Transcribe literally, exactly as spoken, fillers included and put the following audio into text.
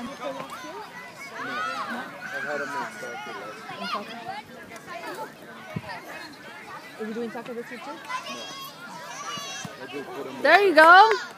Are you doing soccer this year too? No. There you go.